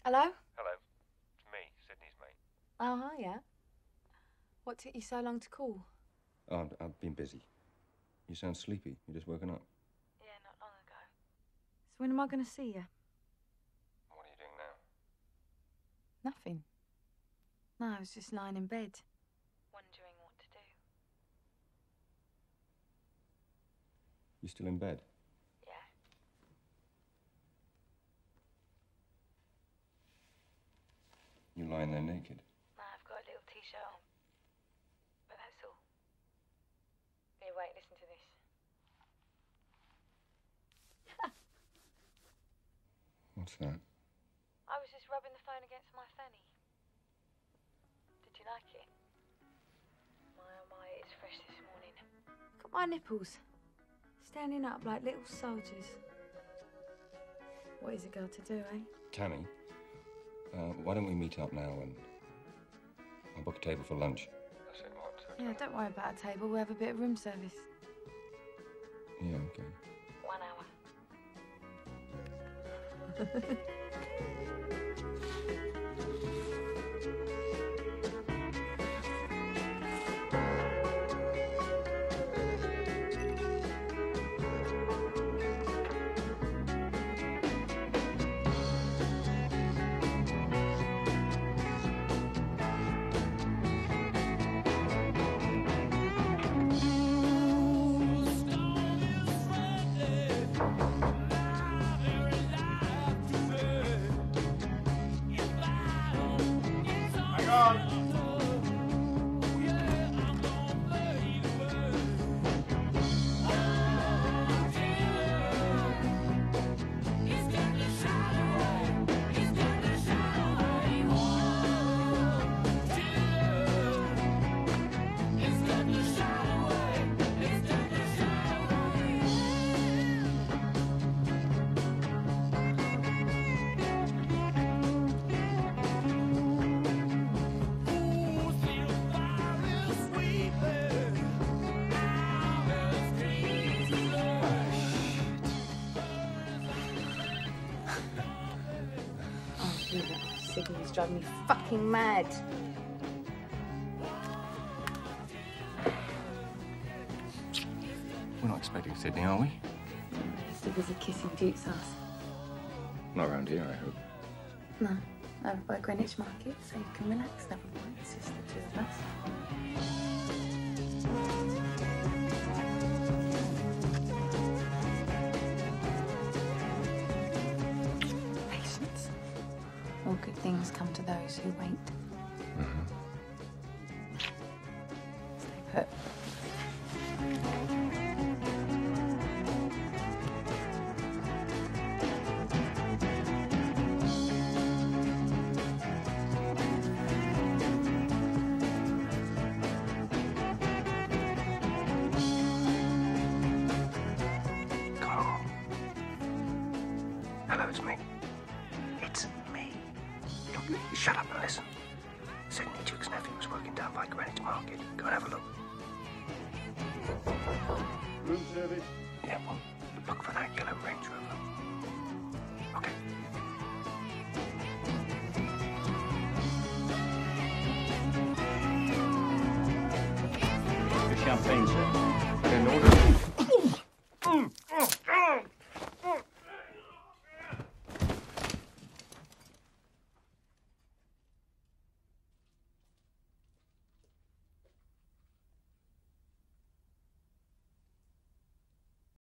Hello? Hello. It's me, Sydney's mate. Oh, hi, yeah. What took you so long to call? Oh, I've been busy. You sound sleepy. You just woken up. Yeah, not long ago. So when am I going to see you? What are you doing now? Nothing. No, I was just lying in bed. Wondering what to do. You still in bed? Yeah. You lying there naked? No, I've got a little t-shirt on. But that's all. Here, wait, listen to this. What's that? I was just rubbing the phone against my fanny. Did you like it? My, oh my, it's fresh this morning. Look at my nipples. Standing up like little soldiers. What is a girl to do, eh? Tammy, why don't we meet up now and I'll book a table for lunch? That's it, what? Yeah, don't worry about a table. We'll have a bit of room service. Yeah, okay. 1 hour. Sydney's driving me fucking mad. We're not expecting Sydney, are we? Still busy kissing Duke's ass. Not around here, I hope. No, over by Greenwich Market, so you can relax, never mind. It's just the two of us. Patience. All good things come to those who wait. Stay put. Hello, it's me. It's me. Look, shut up and listen. Sydney Duke's nephew was working down by Greenwich Market. Go and have a look. Room service? Yeah, well, look for that yellow Range Rover. Okay. The champagne, sir. In order.